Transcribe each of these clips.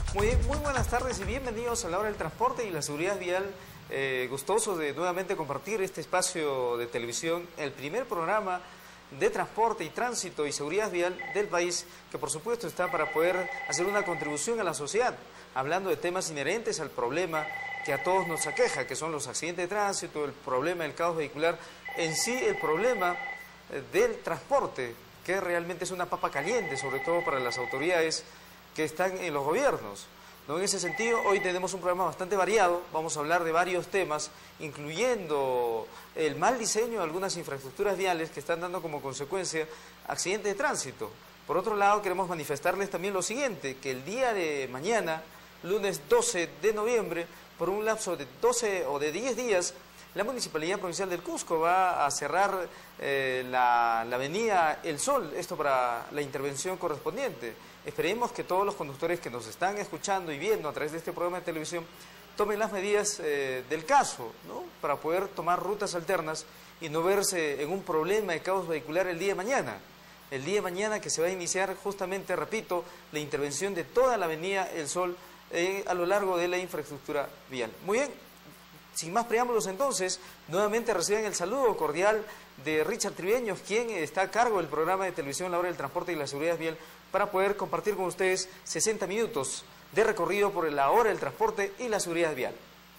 Muy buenas tardes y bienvenidos a la hora del transporte y la seguridad vial. Gustoso de nuevamente compartir este espacio de televisión, el primer programa de transporte y tránsito y seguridad vial del país, que por supuesto está para poder hacer una contribución a la sociedad, hablando de temas inherentes al problema que a todos nos aqueja, que son los accidentes de tránsito, el problema del caos vehicular, en sí el problema del transporte, que realmente es una papa caliente, sobre todo para las autoridades que están en los gobiernos, ¿no? En ese sentido, hoy tenemos un programa bastante variado, vamos a hablar de varios temas, incluyendo el mal diseño de algunas infraestructuras viales que están dando como consecuencia accidentes de tránsito. Por otro lado, queremos manifestarles también lo siguiente, que el día de mañana, lunes 12 de noviembre, por un lapso de 12 o de 10 días, la Municipalidad Provincial del Cusco va a cerrar la avenida El Sol, esto para la intervención correspondiente. Esperemos que todos los conductores que nos están escuchando y viendo a través de este programa de televisión tomen las medidas del caso, ¿no? Para poder tomar rutas alternas y no verse en un problema de caos vehicular el día de mañana. El día de mañana que se va a iniciar justamente, repito, la intervención de toda la avenida El Sol a lo largo de la infraestructura vial. Muy bien. Sin más preámbulos entonces, nuevamente reciben el saludo cordial de Richard Tribeños, quien está a cargo del programa de televisión La Hora del Transporte y la Seguridad Vial, para poder compartir con ustedes 60 minutos de recorrido por la hora del transporte y la seguridad vial.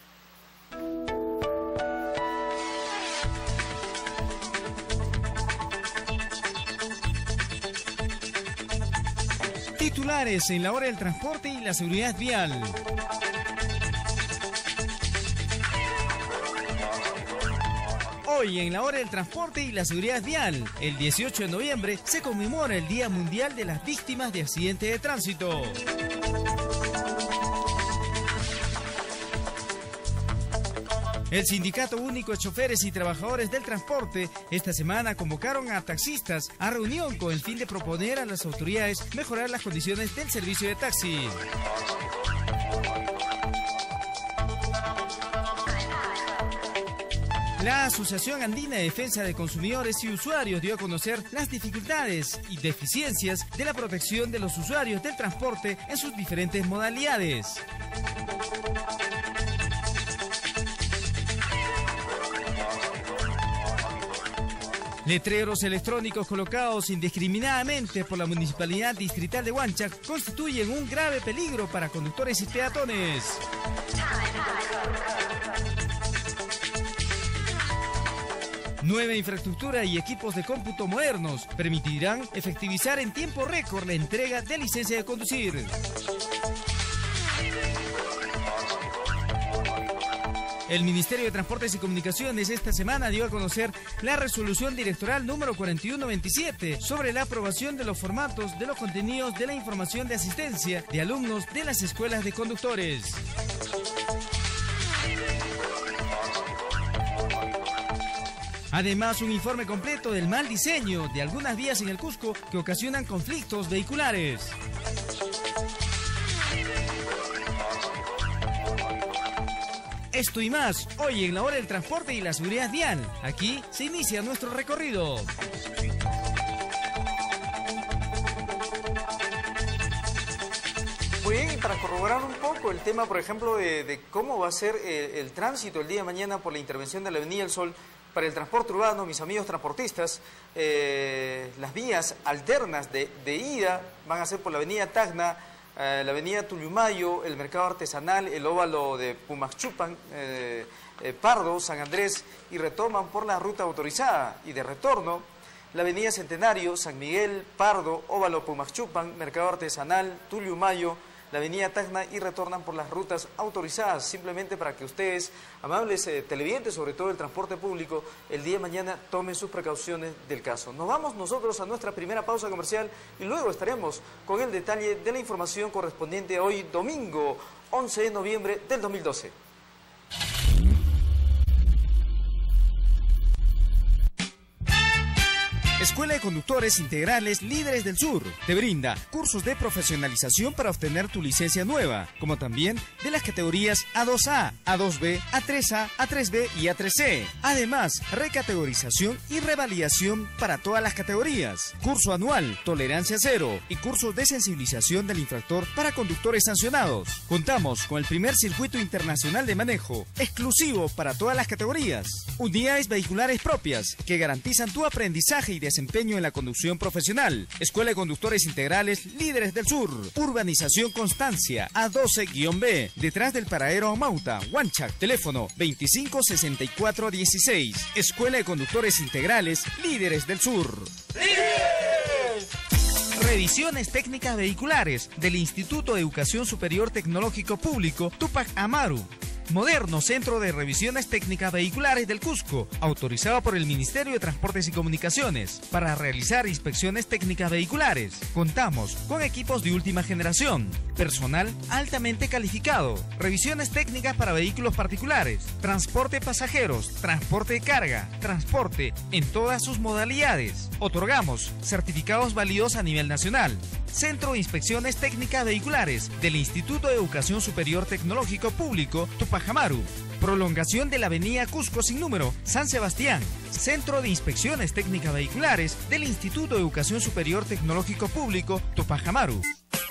Titulares en la hora del transporte y la seguridad vial. Hoy en la hora del transporte y la seguridad vial, el 18 de noviembre, se conmemora el Día Mundial de las Víctimas de Accidentes de Tránsito. El Sindicato Único de Choferes y Trabajadores del Transporte esta semana convocaron a taxistas a reunión con el fin de proponer a las autoridades mejorar las condiciones del servicio de taxi. La Asociación Andina de Defensa de Consumidores y Usuarios dio a conocer las dificultades y deficiencias de la protección de los usuarios del transporte en sus diferentes modalidades. Letreros electrónicos colocados indiscriminadamente por la Municipalidad Distrital de Huanchac constituyen un grave peligro para conductores y peatones. Nueva infraestructura y equipos de cómputo modernos permitirán efectivizar en tiempo récord la entrega de licencia de conducir. El Ministerio de Transportes y Comunicaciones esta semana dio a conocer la resolución directoral número 4127 sobre la aprobación de los formatos de los contenidos de la información de asistencia de alumnos de las escuelas de conductores. Además, un informe completo del mal diseño de algunas vías en el Cusco que ocasionan conflictos vehiculares. Esto y más, hoy en la hora del transporte y la seguridad vial. Aquí se inicia nuestro recorrido. Muy bien, y para corroborar un poco el tema, por ejemplo, de cómo va a ser el tránsito el día de mañana por la intervención de la Avenida El Sol, para el transporte urbano, mis amigos transportistas, las vías alternas de ida van a ser por la avenida Tacna, la avenida Tullumayo, el mercado artesanal, el óvalo de Pumacchupan, Pardo, San Andrés, y retoman por la ruta autorizada. Y de retorno, la avenida Centenario, San Miguel, Pardo, óvalo Pumacchupan, mercado artesanal, Tullumayo, la avenida Tacna, y retornan por las rutas autorizadas, simplemente para que ustedes, amables televidentes, sobre todo el transporte público, el día de mañana tomen sus precauciones del caso. Nos vamos nosotros a nuestra primera pausa comercial y luego estaremos con el detalle de la información correspondiente hoy, domingo 11 de noviembre del 2012. Escuela de Conductores Integrales Líderes del Sur te brinda cursos de profesionalización para obtener tu licencia nueva, como también de las categorías A2A, A2B, A3A, A3B y A3C. Además, recategorización y revalidación para todas las categorías. Curso anual, tolerancia cero y cursos de sensibilización del infractor para conductores sancionados. Contamos con el primer circuito internacional de manejo, exclusivo para todas las categorías. Unidades vehiculares propias que garantizan tu aprendizaje y desempeño en la conducción profesional. Escuela de Conductores Integrales Líderes del Sur. Urbanización Constancia, A12-B, detrás del paradero Amauta, Huanchac. Teléfono 256416. Escuela de Conductores Integrales Líderes del Sur. Revisiones técnicas vehiculares del Instituto de Educación Superior Tecnológico Público Tupac Amaru. Moderno Centro de Revisiones Técnicas Vehiculares del Cusco, autorizado por el Ministerio de Transportes y Comunicaciones para realizar inspecciones técnicas vehiculares. Contamos con equipos de última generación, personal altamente calificado, revisiones técnicas para vehículos particulares, transporte de pasajeros, transporte de carga, transporte en todas sus modalidades. Otorgamos certificados válidos a nivel nacional. Centro de Inspecciones Técnicas Vehiculares del Instituto de Educación Superior Tecnológico Público Tupac Amaru. Prolongación de la avenida Cusco sin número, San Sebastián. Centro de Inspecciones Técnicas Vehiculares del Instituto de Educación Superior Tecnológico Público Tupac Amaru.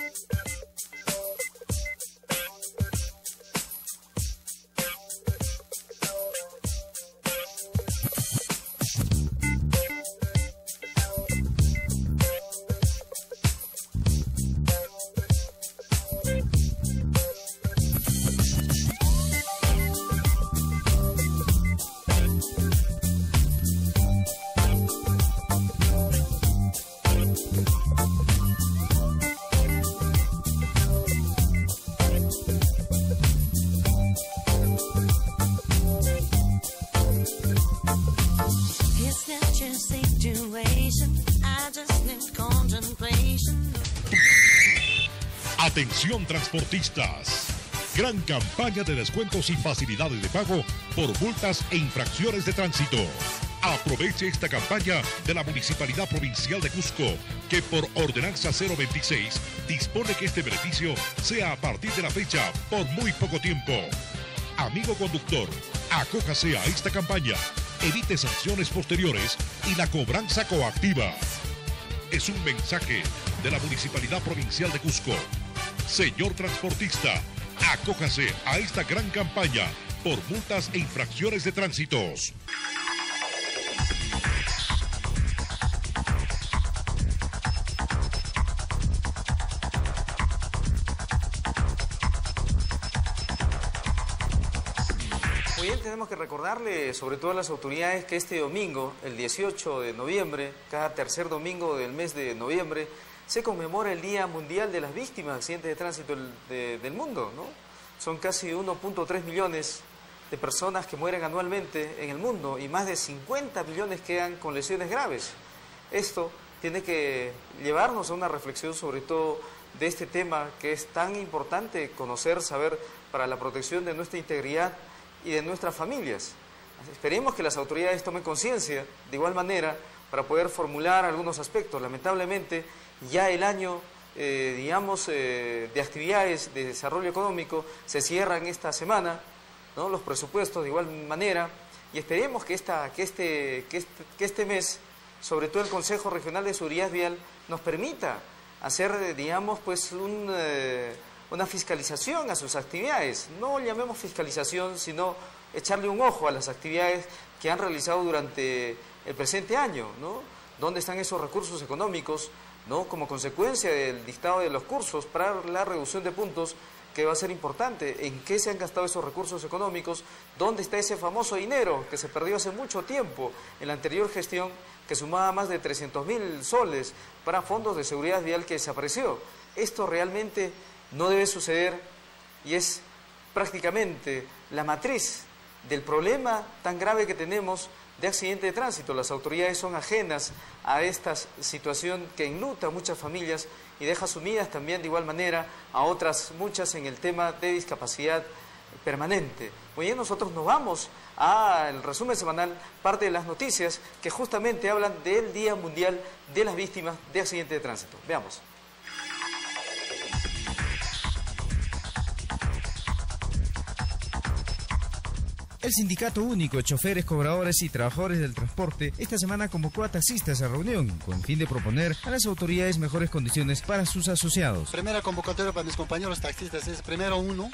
Atención transportistas, gran campaña de descuentos y facilidades de pago por multas e infracciones de tránsito. Aproveche esta campaña de la Municipalidad Provincial de Cusco, que por Ordenanza 026 dispone que este beneficio sea a partir de la fecha por muy poco tiempo. Amigo conductor, acójase a esta campaña, evite sanciones posteriores y la cobranza coactiva. Es un mensaje de la Municipalidad Provincial de Cusco. Señor transportista, acójase a esta gran campaña por multas e infracciones de tránsitos. Muy bien, tenemos que recordarle, sobre todo a las autoridades, que este domingo, el 18 de noviembre, cada tercer domingo del mes de noviembre, se conmemora el Día Mundial de las Víctimas de Accidentes de Tránsito del mundo, ¿no? Son casi 1.3 millones de personas que mueren anualmente en el mundo y más de 50 millones quedan con lesiones graves. Esto tiene que llevarnos a una reflexión sobre todo de este tema que es tan importante conocer, saber para la protección de nuestra integridad y de nuestras familias. Esperemos que las autoridades tomen conciencia de igual manera para poder formular algunos aspectos. Lamentablemente, ya el año, de actividades de desarrollo económico se cierran esta semana, ¿no? Los presupuestos de igual manera, y esperemos que este mes, sobre todo el Consejo Regional de Seguridad Vial, nos permita hacer, una fiscalización a sus actividades. No llamemos fiscalización, sino echarle un ojo a las actividades que han realizado durante el presente año, ¿no? ¿Dónde están esos recursos económicos, ¿no? Como consecuencia del dictado de los cursos para la reducción de puntos, que va a ser importante? ¿En qué se han gastado esos recursos económicos? ¿Dónde está ese famoso dinero que se perdió hace mucho tiempo en la anterior gestión, que sumaba más de 300.000 soles para fondos de seguridad vial que desapareció? Esto realmente no debe suceder y es prácticamente la matriz del problema tan grave que tenemos de accidente de tránsito. Las autoridades son ajenas a esta situación que enluta a muchas familias y deja sumidas también de igual manera a otras muchas en el tema de discapacidad permanente. Muy bien, nosotros nos vamos al resumen semanal, parte de las noticias que justamente hablan del Día Mundial de las Víctimas de Accidentes de Tránsito. Veamos. El Sindicato Único de Choferes, Cobradores y Trabajadores del Transporte esta semana convocó a taxistas a reunión con el fin de proponer a las autoridades mejores condiciones para sus asociados. Primera convocatoria para mis compañeros taxistas es, primero uno,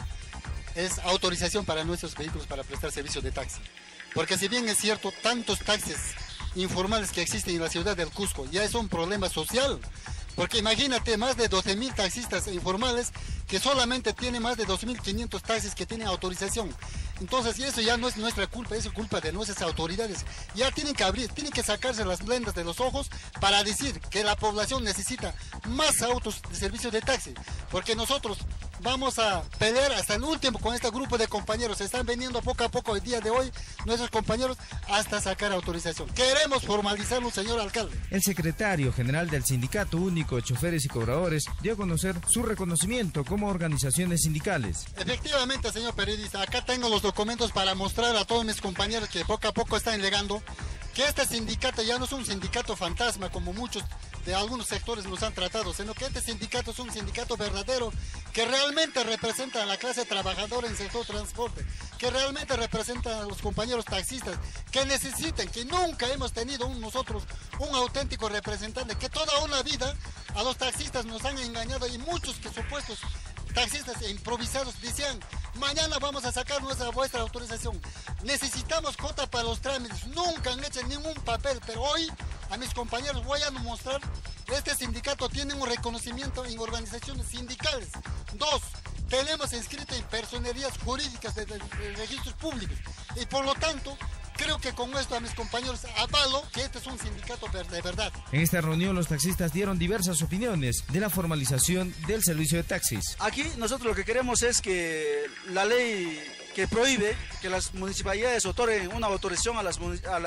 es autorización para nuestros vehículos para prestar servicios de taxi. Porque si bien es cierto, tantos taxis informales que existen en la ciudad del Cusco ya es un problema social. Porque imagínate, más de 12.000 taxistas informales que solamente tienen más de 2.500 taxis que tienen autorización. Entonces, eso ya no es nuestra culpa, es culpa de nuestras autoridades. Ya tienen que abrir, tienen que sacarse las vendas de los ojos para decir que la población necesita más autos de servicio de taxi. Porque nosotros vamos a pelear hasta el último con este grupo de compañeros. Se están veniendo poco a poco el día de hoy nuestros compañeros hasta sacar autorización. Queremos formalizarlo, señor alcalde. El secretario general del Sindicato Único de Choferes y Cobradores dio a conocer su reconocimiento como organizaciones sindicales. Efectivamente, señor periodista, acá tengo los documentos para mostrar a todos mis compañeros que poco a poco están llegando que este sindicato ya no es un sindicato fantasma como muchos de algunos sectores nos han tratado, sino que este sindicato es un sindicato verdadero que realmente representa a la clase trabajadora en el sector transporte, que realmente representa a los compañeros taxistas, que necesitan, que nunca hemos tenido nosotros un auténtico representante, que toda una vida a los taxistas nos han engañado y muchos que supuestos taxistas improvisados decían, mañana vamos a sacar vuestra autorización, necesitamos cuota para los trámites, nunca han hecho ningún papel, pero hoy a mis compañeros voy a mostrar, este sindicato tiene un reconocimiento en organizaciones sindicales. 2, tenemos inscrito en personerías jurídicas de registros públicos y por lo tanto creo que con esto a mis compañeros avalo que este es un sindicato de verdad. En esta reunión los taxistas dieron diversas opiniones de la formalización del servicio de taxis. Aquí nosotros lo que queremos es que la ley que prohíbe que las municipalidades otorguen una autorización a las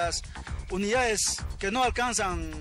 unidades que no alcanzan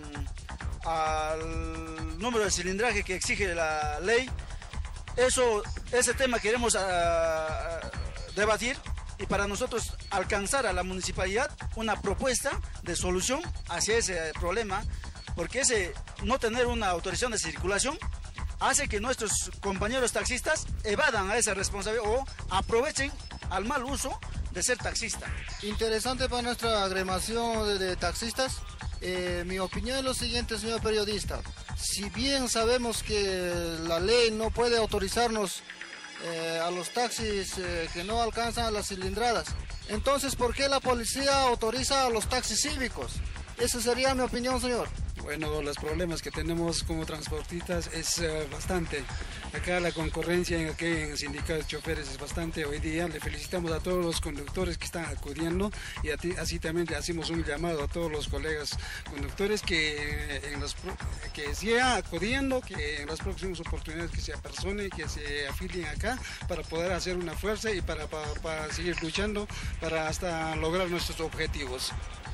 al número de cilindraje que exige la ley, ese tema queremos debatir. Y para nosotros alcanzar a la municipalidad una propuesta de solución hacia ese problema, porque ese no tener una autorización de circulación hace que nuestros compañeros taxistas evadan a esa responsabilidad o aprovechen al mal uso de ser taxista. Interesante para nuestra agremiación de taxistas. Mi opinión es lo siguiente, señor periodista. Si bien sabemos que la ley no puede autorizarnos a los taxis que no alcanzan las cilindradas, entonces ¿por qué la policía autoriza a los taxis cívicos? Esa sería mi opinión, señor. Bueno, los problemas que tenemos como transportistas es bastante. Acá la concurrencia en el sindicato de choferes es bastante. Hoy día le felicitamos a todos los conductores que están acudiendo y así también le hacemos un llamado a todos los colegas conductores que sigan acudiendo, que en las próximas oportunidades que se apersonen, que se afilien acá para poder hacer una fuerza y para seguir luchando para hasta lograr nuestros objetivos.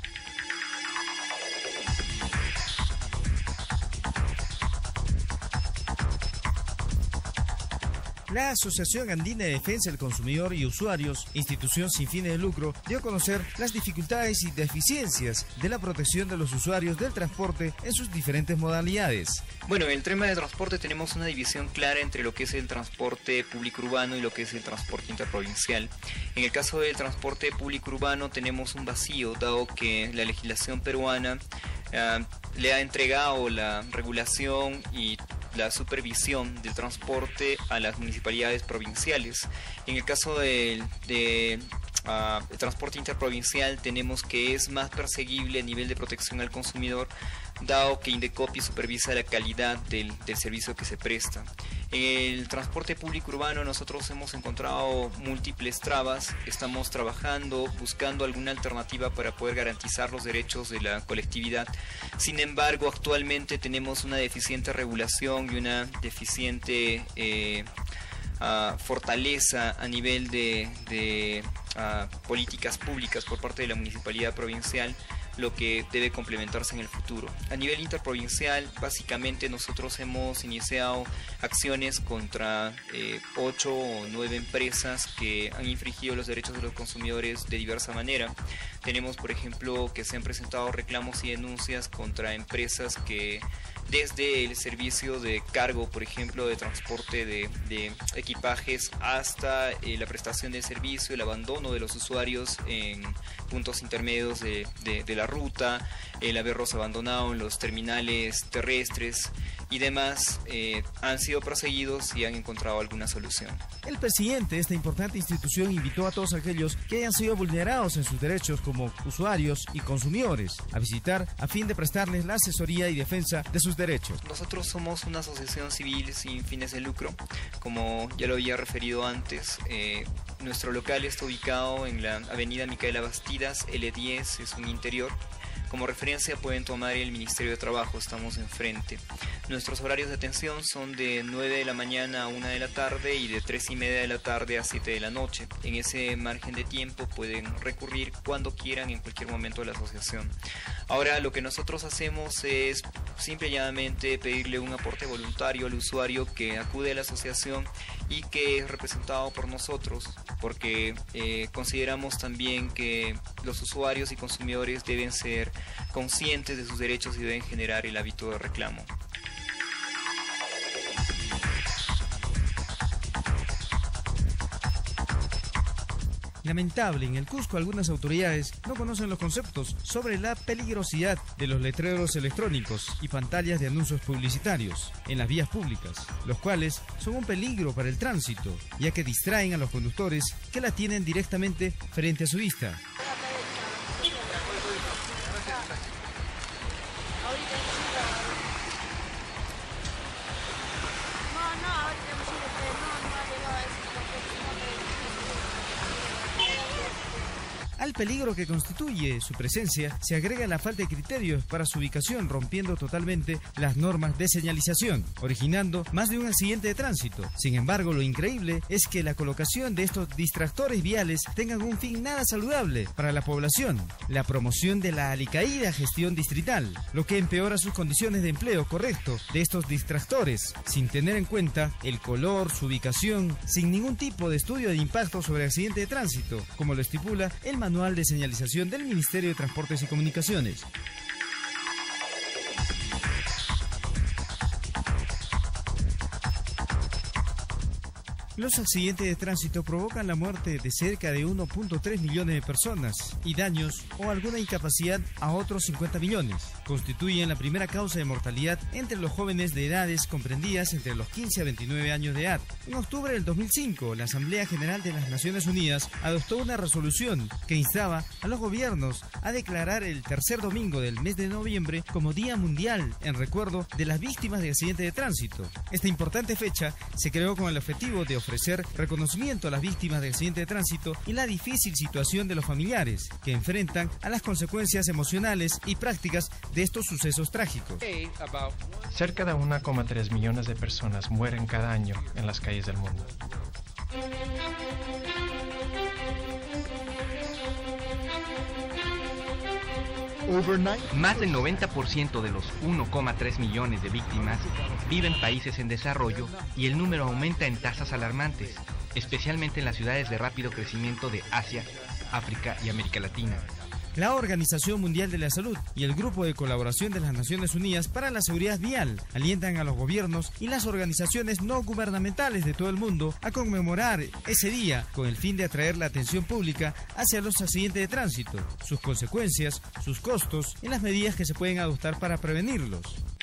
La Asociación Andina de Defensa del Consumidor y Usuarios, institución sin fines de lucro, dio a conocer las dificultades y deficiencias de la protección de los usuarios del transporte en sus diferentes modalidades. Bueno, en el tema de transporte tenemos una división clara entre lo que es el transporte público urbano y lo que es el transporte interprovincial. En el caso del transporte público urbano tenemos un vacío, dado que la legislación peruana le ha entregado la regulación y la supervisión del transporte a las municipalidades provinciales. En el caso del transporte interprovincial tenemos que es más perseguible a nivel de protección al consumidor, dado que Indecopi supervisa la calidad del servicio que se presta. En el transporte público urbano nosotros hemos encontrado múltiples trabas, estamos trabajando, buscando alguna alternativa para poder garantizar los derechos de la colectividad. Sin embargo, actualmente tenemos una deficiente regulación y una deficiente fortaleza a nivel de políticas públicas por parte de la municipalidad provincial, lo que debe complementarse en el futuro. A nivel interprovincial, básicamente nosotros hemos iniciado acciones contra 8 o 9 empresas que han infringido los derechos de los consumidores de diversa manera. Tenemos, por ejemplo, que se han presentado reclamos y denuncias contra empresas que desde el servicio de cargo, por ejemplo, de transporte de equipajes hasta la prestación del servicio, el abandono de los usuarios en puntos intermedios de la ruta, el haberlos abandonado en los terminales terrestres y demás, han sido perseguidos y han encontrado alguna solución. El presidente de esta importante institución invitó a todos aquellos que hayan sido vulnerados en sus derechos como usuarios y consumidores a visitar a fin de prestarles la asesoría y defensa de sus derechos. Nosotros somos una asociación civil sin fines de lucro, como ya lo había referido antes. Nuestro local está ubicado en la avenida Micaela Bastidas, L10, es un interior. Como referencia pueden tomar el Ministerio de Trabajo, estamos enfrente. Nuestros horarios de atención son de 9 de la mañana a 1 de la tarde y de 3:30 de la tarde a 7 de la noche. En ese margen de tiempo pueden recurrir cuando quieran en cualquier momento de la asociación. Ahora lo que nosotros hacemos es simple y llanamente pedirle un aporte voluntario al usuario que acude a la asociación y que es representado por nosotros, porque consideramos también que los usuarios y consumidores deben ser conscientes de sus derechos y deben generar el hábito de reclamo. Lamentable, en el Cusco algunas autoridades no conocen los conceptos sobre la peligrosidad de los letreros electrónicos y pantallas de anuncios publicitarios en las vías públicas, los cuales son un peligro para el tránsito, ya que distraen a los conductores que la tienen directamente frente a su vista. Al peligro que constituye su presencia se agrega la falta de criterios para su ubicación, rompiendo totalmente las normas de señalización, originando más de un accidente de tránsito. Sin embargo, lo increíble es que la colocación de estos distractores viales tengan un fin nada saludable para la población: la promoción de la alicaída gestión distrital, lo que empeora sus condiciones de empleo correcto de estos distractores, sin tener en cuenta el color, su ubicación, sin ningún tipo de estudio de impacto sobre accidente de tránsito, como lo estipula el manual de señalización del Ministerio de Transportes y Comunicaciones. Los accidentes de tránsito provocan la muerte de cerca de 1.3 millones de personas y daños o alguna incapacidad a otros 50 millones. Constituyen la primera causa de mortalidad entre los jóvenes de edades comprendidas entre los 15 a 29 años de edad. En octubre del 2005, la Asamblea General de las Naciones Unidas adoptó una resolución que instaba a los gobiernos a declarar el tercer domingo del mes de noviembre como Día Mundial en recuerdo de las víctimas de accidentes de tránsito. Esta importante fecha se creó con el objetivo de ofrecer reconocimiento a las víctimas de accidentes de tránsito y la difícil situación de los familiares que enfrentan a las consecuencias emocionales y prácticas de estos sucesos trágicos. Cerca de 1,3 millones de personas mueren cada año en las calles del mundo. Más del 90% de los 1,3 millones de víctimas viven en países en desarrollo y el número aumenta en tasas alarmantes, especialmente en las ciudades de rápido crecimiento de Asia, África y América Latina. La Organización Mundial de la Salud y el Grupo de Colaboración de las Naciones Unidas para la Seguridad Vial alientan a los gobiernos y las organizaciones no gubernamentales de todo el mundo a conmemorar ese día con el fin de atraer la atención pública hacia los accidentes de tránsito, sus consecuencias, sus costos y las medidas que se pueden adoptar para prevenirlos.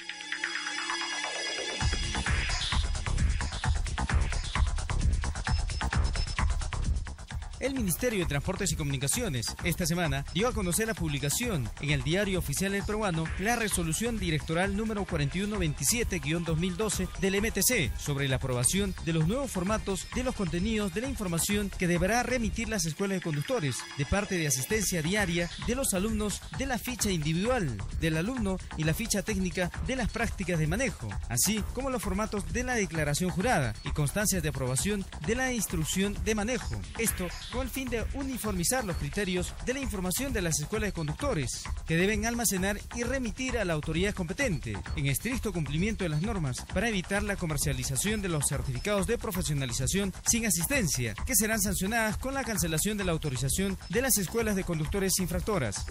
El Ministerio de Transportes y Comunicaciones esta semana dio a conocer la publicación en el Diario Oficial del Peruano la resolución directoral número 4127-2012 del MTC sobre la aprobación de los nuevos formatos de los contenidos de la información que deberá remitir las escuelas de conductores de parte de asistencia diaria de los alumnos, de la ficha individual del alumno y la ficha técnica de las prácticas de manejo, así como los formatos de la declaración jurada y constancias de aprobación de la instrucción de manejo. Esto con el fin de uniformizar los criterios de la información de las escuelas de conductores, que deben almacenar y remitir a la autoridad competente, en estricto cumplimiento de las normas, para evitar la comercialización de los certificados de profesionalización sin asistencia, que serán sancionadas con la cancelación de la autorización de las escuelas de conductores infractoras.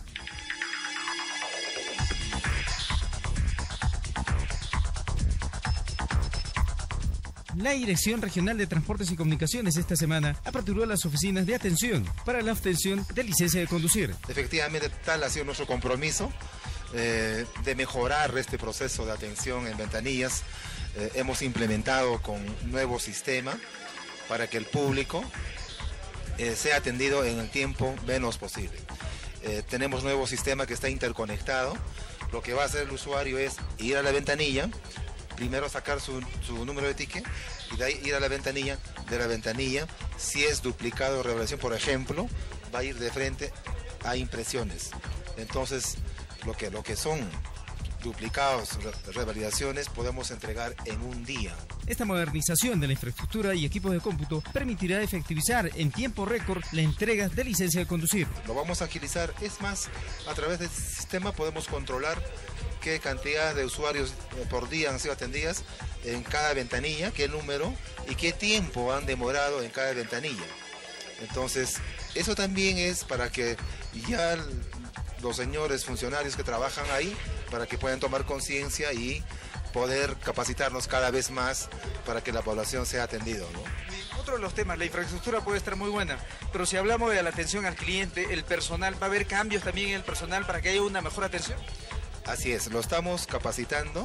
La Dirección Regional de Transportes y Comunicaciones esta semana aperturó las oficinas de atención para la obtención de licencia de conducir. Efectivamente, tal ha sido nuestro compromiso de mejorar este proceso de atención en ventanillas. Hemos implementado con un nuevo sistema para que el público sea atendido en el tiempo menos posible. Tenemos un nuevo sistema que está interconectado. Lo que va a hacer el usuario es ir a la ventanilla, primero sacar su número de ticket y de ahí ir a la ventanilla. De la ventanilla, si es duplicado o revelación, por ejemplo, va a ir de frente a impresiones. Entonces, lo que son duplicados, revalidaciones, podemos entregar en un día. Esta modernización de la infraestructura y equipos de cómputo permitirá efectivizar en tiempo récord la entrega de licencia de conducir. Lo vamos a agilizar. Es más, a través del sistema podemos controlar qué cantidad de usuarios por día han sido atendidas en cada ventanilla, qué número y qué tiempo han demorado en cada ventanilla. Entonces, eso también es para que ya los señores funcionarios que trabajan ahí, para que puedan tomar conciencia y poder capacitarnos cada vez más para que la población sea atendida, ¿no? Otro de los temas, la infraestructura puede estar muy buena, pero si hablamos de la atención al cliente, el personal, ¿va a haber cambios también en el personal para que haya una mejor atención? Así es, lo estamos capacitando.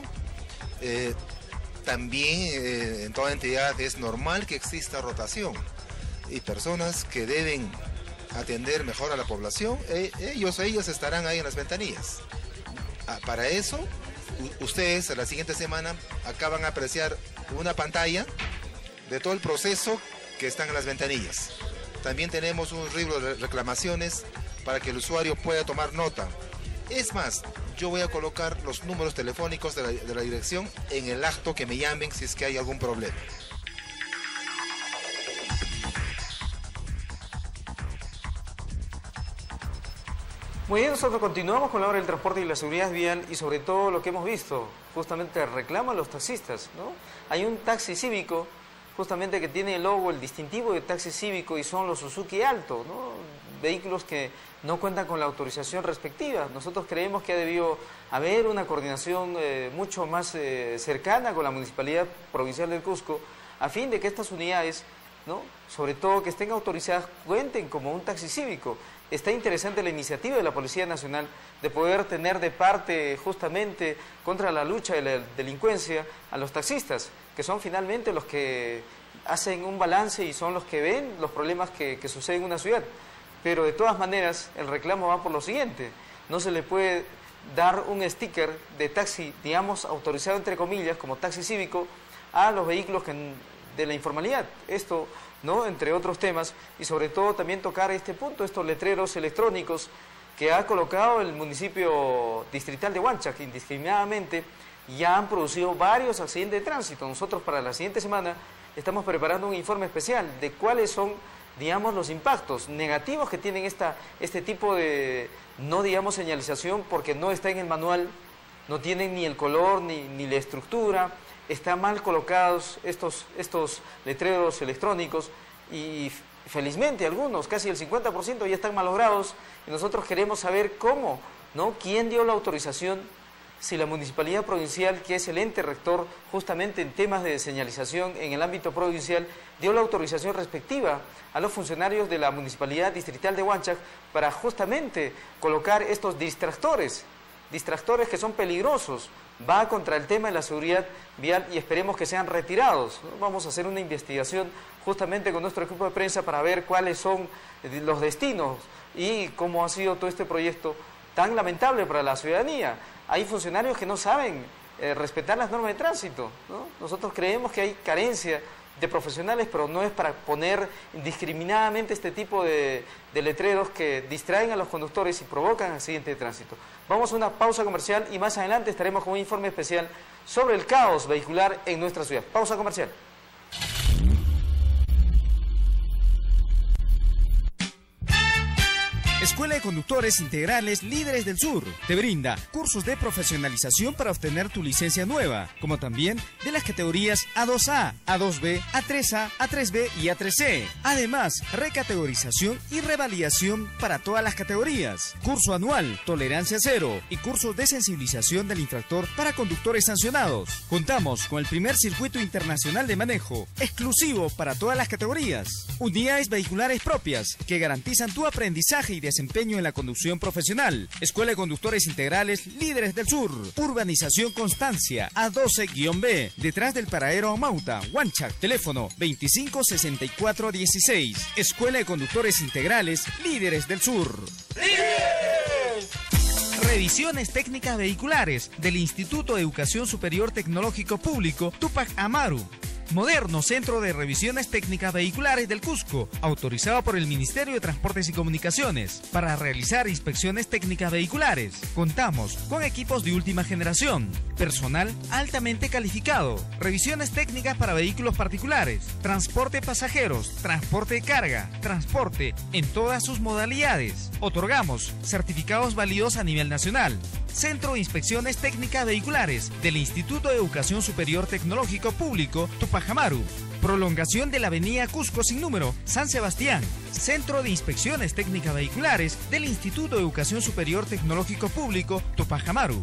También en toda entidad es normal que exista rotación y personas que deben atender mejor a la población, ellos estarán ahí en las ventanillas. Para eso, ustedes la siguiente semana acaban de apreciar una pantalla de todo el proceso que están en las ventanillas. También tenemos un libro de reclamaciones para que el usuario pueda tomar nota. Es más, yo voy a colocar los números telefónicos de la dirección en el acto, que me llamen si es que hay algún problema. Muy bien, nosotros continuamos con la hora del transporte y la seguridad vial y sobre todo lo que hemos visto, justamente el reclamo a los taxistas, ¿no? Hay un taxi cívico, justamente que tiene el logo, el distintivo de taxi cívico y son los Suzuki Alto, ¿no? Vehículos que no cuentan con la autorización respectiva. Nosotros creemos que ha debido haber una coordinación mucho más cercana con la Municipalidad Provincial del Cusco a fin de que estas unidades, ¿no?, sobre todo que estén autorizadas, cuenten como un taxi cívico. Está interesante la iniciativa de la Policía Nacional de poder tener de parte justamente contra la lucha de la delincuencia a los taxistas, que son finalmente los que hacen un balance y son los que ven los problemas que suceden en una ciudad. Pero de todas maneras el reclamo va por lo siguiente: no se le puede dar un sticker de taxi, digamos, autorizado entre comillas, como taxi cívico, a los vehículos de la informalidad. Esto, ¿no?, entre otros temas, y sobre todo también tocar este punto, estos letreros electrónicos que ha colocado el municipio distrital de Huanchac indiscriminadamente, ya han producido varios accidentes de tránsito. Nosotros para la siguiente semana estamos preparando un informe especial de cuáles son, digamos, los impactos negativos que tienen este tipo de, no digamos, señalización, porque no está en el manual, no tienen ni el color ni la estructura. Están mal colocados estos letreros electrónicos y felizmente algunos, casi el 50% ya están malogrados, y nosotros queremos saber cómo, ¿no?, quién dio la autorización, si la Municipalidad Provincial, que es el ente rector justamente en temas de señalización en el ámbito provincial, dio la autorización respectiva a los funcionarios de la Municipalidad Distrital de Huanchac para justamente colocar estos distractores que son peligrosos. Va contra el tema de la seguridad vial y esperemos que sean retirados, ¿no? Vamos a hacer una investigación justamente con nuestro equipo de prensa para ver cuáles son los destinos y cómo ha sido todo este proyecto tan lamentable para la ciudadanía. Hay funcionarios que no saben respetar las normas de tránsito, ¿no? Nosotros creemos que hay carencia de profesionales, pero no es para poner indiscriminadamente este tipo de letreros que distraen a los conductores y provocan accidentes de tránsito. Vamos a una pausa comercial y más adelante estaremos con un informe especial sobre el caos vehicular en nuestra ciudad. Pausa comercial. Escuela de Conductores Integrales Líderes del Sur te brinda cursos de profesionalización para obtener tu licencia nueva, como también de las categorías A2A, A2B, A3A, A3B y A3C. Además, recategorización y revalidación para todas las categorías. Curso anual, tolerancia cero y cursos de sensibilización del infractor para conductores sancionados. Contamos con el primer circuito internacional de manejo, exclusivo para todas las categorías. Unidades vehiculares propias que garantizan tu aprendizaje y desempeño en la conducción profesional. Escuela de Conductores Integrales Líderes del Sur. Urbanización Constancia, A12-B, detrás del paradero Amauta, Huanchac. Teléfono 256416. Escuela de Conductores Integrales Líderes del Sur. Revisiones técnicas vehiculares del Instituto de Educación Superior Tecnológico Público Tupac Amaru. Moderno Centro de Revisiones Técnicas Vehiculares del Cusco, autorizado por el Ministerio de Transportes y Comunicaciones para realizar inspecciones técnicas vehiculares. Contamos con equipos de última generación, personal altamente calificado, revisiones técnicas para vehículos particulares, transporte de pasajeros, transporte de carga, transporte en todas sus modalidades. Otorgamos certificados válidos a nivel nacional. Centro de Inspecciones Técnicas Vehiculares del Instituto de Educación Superior Tecnológico Público Tupac Amaru. Prolongación de la avenida Cusco sin número, San Sebastián. Centro de Inspecciones Técnicas Vehiculares del Instituto de Educación Superior Tecnológico Público Tupac Amaru.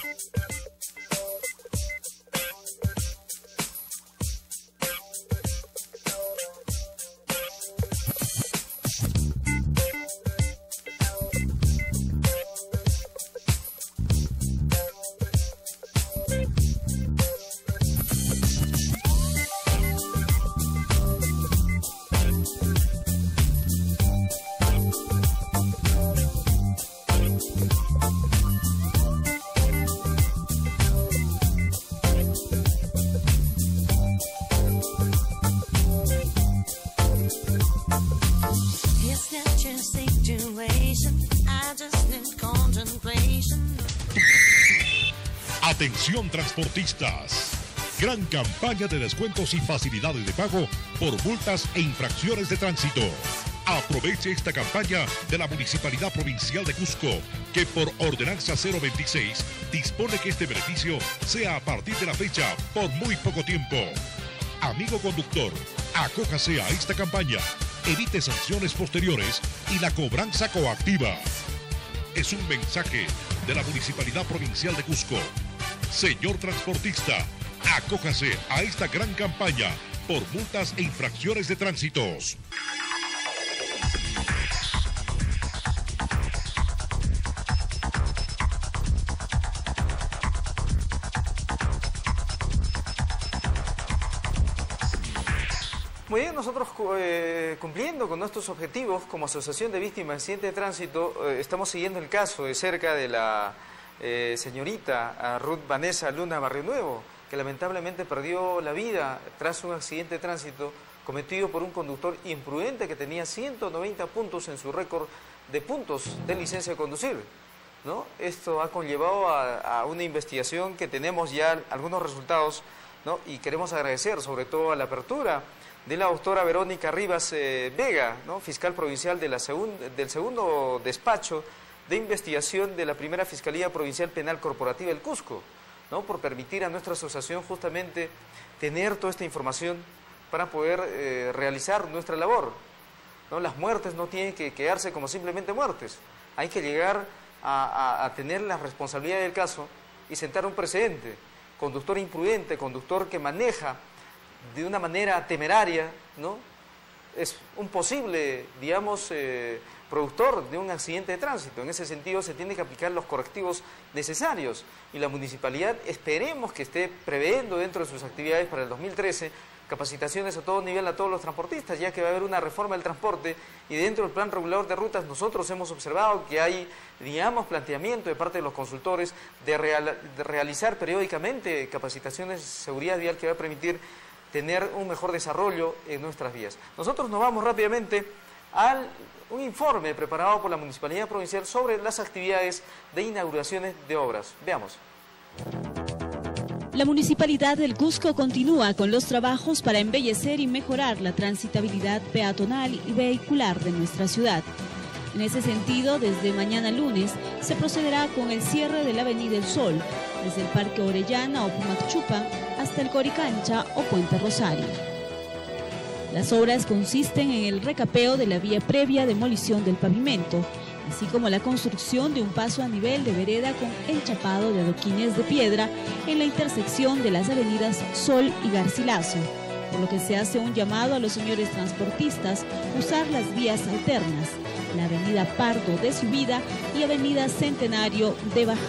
Atención transportistas. Gran campaña de descuentos y facilidades de pago por multas e infracciones de tránsito. Aproveche esta campaña de la Municipalidad Provincial de Cusco, que por Ordenanza 026 dispone que este beneficio sea a partir de la fecha por muy poco tiempo. Amigo conductor, acójase a esta campaña, evite sanciones posteriores y la cobranza coactiva. Es un mensaje de la Municipalidad Provincial de Cusco. Señor transportista, acójase a esta gran campaña por multas e infracciones de tránsitos. Muy bien, nosotros cumpliendo con nuestros objetivos como Asociación de Víctimas de Accidentes de Tránsito, estamos siguiendo el caso de cerca de la señorita Ruth Vanessa Luna Barrio Nuevo, que lamentablemente perdió la vida tras un accidente de tránsito cometido por un conductor imprudente que tenía 190 puntos en su récord de puntos de licencia de conducir, ¿no? Esto ha conllevado a una investigación que tenemos ya algunos resultados, ¿no? Y queremos agradecer sobre todo a la apertura de la doctora Verónica Rivas Vega, ¿no? Fiscal provincial de del segundo despacho de investigación de la primera Fiscalía Provincial Penal Corporativa del Cusco, ¿no? Por permitir a nuestra asociación justamente tener toda esta información para poder realizar nuestra labor, ¿no? Las muertes no tienen que quedarse como simplemente muertes, hay que llegar a tener la responsabilidad del caso y sentar un precedente. Conductor imprudente, conductor que maneja de una manera temeraria, ¿no? Es un posible, digamos, productor de un accidente de tránsito. En ese sentido se tienen que aplicar los correctivos necesarios y la municipalidad esperemos que esté previendo dentro de sus actividades para el 2013 capacitaciones a todo nivel a todos los transportistas, ya que va a haber una reforma del transporte y dentro del plan regulador de rutas nosotros hemos observado que hay, digamos, planteamiento de parte de los consultores de realizar periódicamente capacitaciones de seguridad vial que va a permitir tener un mejor desarrollo en nuestras vías. Nosotros nos vamos rápidamente a un informe preparado por la Municipalidad Provincial sobre las actividades de inauguraciones de obras. Veamos. La Municipalidad del Cusco continúa con los trabajos para embellecer y mejorar la transitabilidad peatonal y vehicular de nuestra ciudad. En ese sentido, desde mañana lunes se procederá con el cierre de la Avenida El Sol, desde el Parque Orellana o Pumacchupa hasta el Coricancha o Puente Rosario. Las obras consisten en el recapeo de la vía previa demolición del pavimento, así como la construcción de un paso a nivel de vereda con enchapado de adoquines de piedra en la intersección de las avenidas Sol y Garcilaso, por lo que se hace un llamado a los señores transportistas a usar las vías alternas, la avenida Pardo de subida y avenida Centenario de bajada.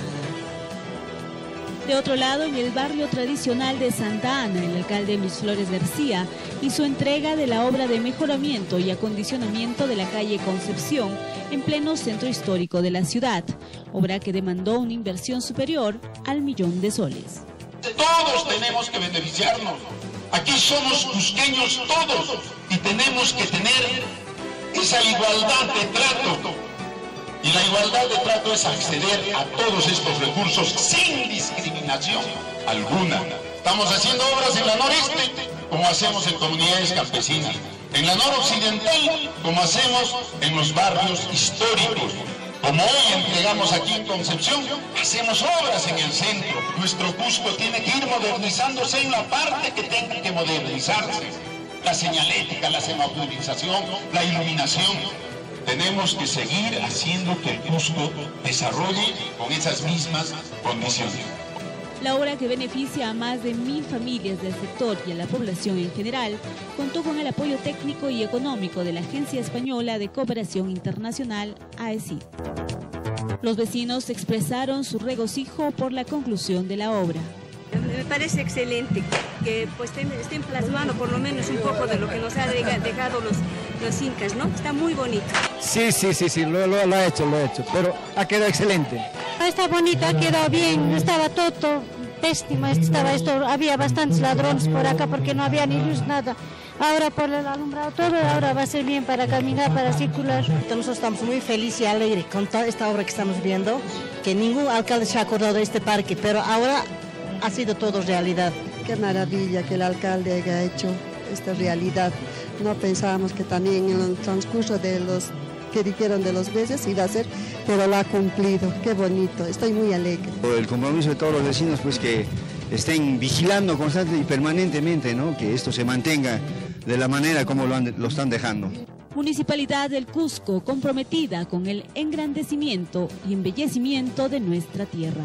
De otro lado, en el barrio tradicional de Santa Ana, el alcalde Luis Flores García hizo entrega de la obra de mejoramiento y acondicionamiento de la calle Concepción en pleno centro histórico de la ciudad, obra que demandó una inversión superior al $1.000.000 de soles. Todos tenemos que beneficiarnos. Aquí somos cusqueños todos y tenemos que tener esa igualdad de trato. Y la igualdad de trato es acceder a todos estos recursos sin discriminación alguna. Estamos haciendo obras en la noreste, como hacemos en comunidades campesinas. En la noroccidental, como hacemos en los barrios históricos. Como hoy entregamos aquí en Concepción, hacemos obras en el centro. Nuestro Cusco tiene que ir modernizándose en la parte que tenga que modernizarse. La señalética, la semaforización, la iluminación. Tenemos que seguir haciendo que el Cusco desarrolle con esas mismas condiciones. La obra, que beneficia a más de 1.000 familias del sector y a la población en general, contó con el apoyo técnico y económico de la Agencia Española de Cooperación Internacional, AECID. Los vecinos expresaron su regocijo por la conclusión de la obra. Me parece excelente que pues estén plasmando por lo menos un poco de lo que nos ha dejado los incas, ¿no? Está muy bonito. Sí, lo ha hecho, pero ha quedado excelente. Está bonito, ha quedado bien, estaba todo pésimo, había bastantes ladrones por acá porque no había ni luz, nada. Ahora por el alumbrado todo, ahora va a ser bien para caminar, para circular. Nosotros estamos muy felices y alegres con toda esta obra que estamos viendo, que ningún alcalde se ha acordado de este parque, pero ahora ha sido todo realidad. Qué maravilla que el alcalde haya hecho esta realidad. No pensábamos que también en el transcurso de los que dijeron de los meses iba a ser, pero lo ha cumplido. Qué bonito, estoy muy alegre. El compromiso de todos los vecinos, pues que estén vigilando constante y permanentemente, ¿no? Que esto se mantenga de la manera como lo están dejando. Municipalidad del Cusco, comprometida con el engrandecimiento y embellecimiento de nuestra tierra.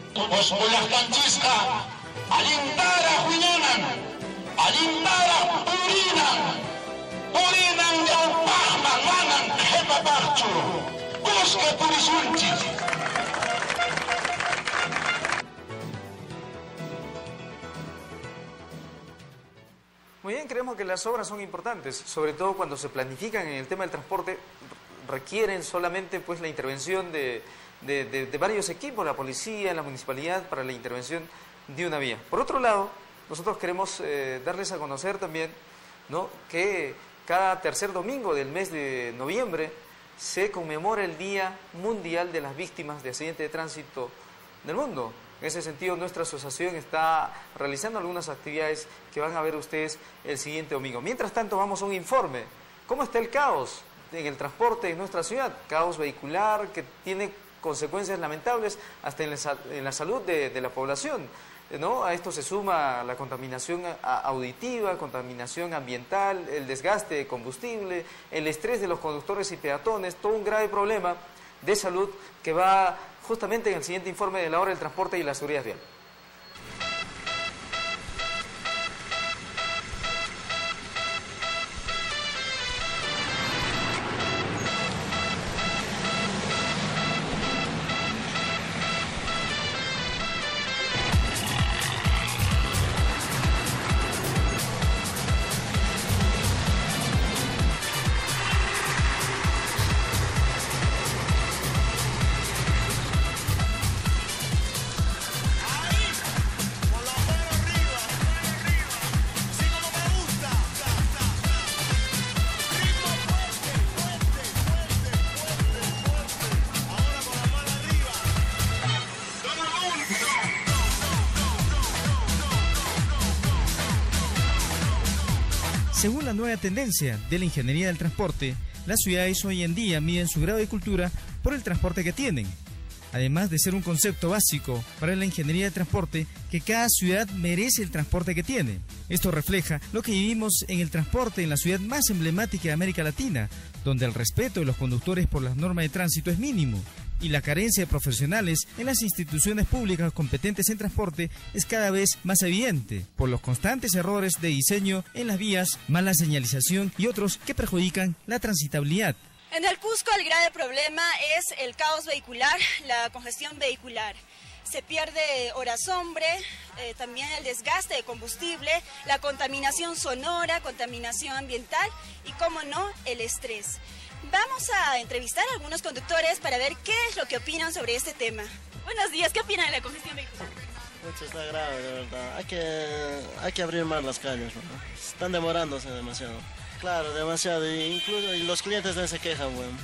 Muy bien, creemos que las obras son importantes, sobre todo cuando se planifican en el tema del transporte, requieren solamente pues la intervención de varios equipos, la policía, la municipalidad, para la intervención de una vía. Por otro lado, nosotros queremos darles a conocer también, ¿no?, que cada tercer domingo del mes de noviembre se conmemora el Día Mundial de las Víctimas de Accidentes de Tránsito del mundo. En ese sentido, nuestra asociación está realizando algunas actividades que van a ver ustedes el siguiente domingo. Mientras tanto, vamos a un informe. ¿Cómo está el caos en el transporte en nuestra ciudad? Caos vehicular que tiene consecuencias lamentables hasta en la salud de la población, ¿no? A esto se suma la contaminación auditiva, contaminación ambiental, el desgaste de combustible, el estrés de los conductores y peatones, todo un grave problema de salud que va justamente en el siguiente informe de la hora del transporte y la seguridad vial. Según la nueva tendencia de la ingeniería del transporte, las ciudades hoy en día miden su grado de cultura por el transporte que tienen. Además de ser un concepto básico para la ingeniería de transporte, que cada ciudad merece el transporte que tiene. Esto refleja lo que vivimos en el transporte en la ciudad más emblemática de América Latina, donde el respeto de los conductores por las normas de tránsito es mínimo y la carencia de profesionales en las instituciones públicas competentes en transporte es cada vez más evidente por los constantes errores de diseño en las vías, mala señalización y otros que perjudican la transitabilidad. En el Cusco el grave problema es el caos vehicular, la congestión vehicular. Se pierde horas hombre, también el desgaste de combustible, la contaminación sonora, contaminación ambiental y, como no, el estrés. Vamos a entrevistar a algunos conductores para ver qué es lo que opinan sobre este tema. Buenos días, ¿qué opinan de la congestión vehicular? Mucho está grave, de verdad. Hay que abrir más las calles, ¿no? Están demorándose demasiado. Claro, demasiado, incluso y los clientes también se quejan, bueno.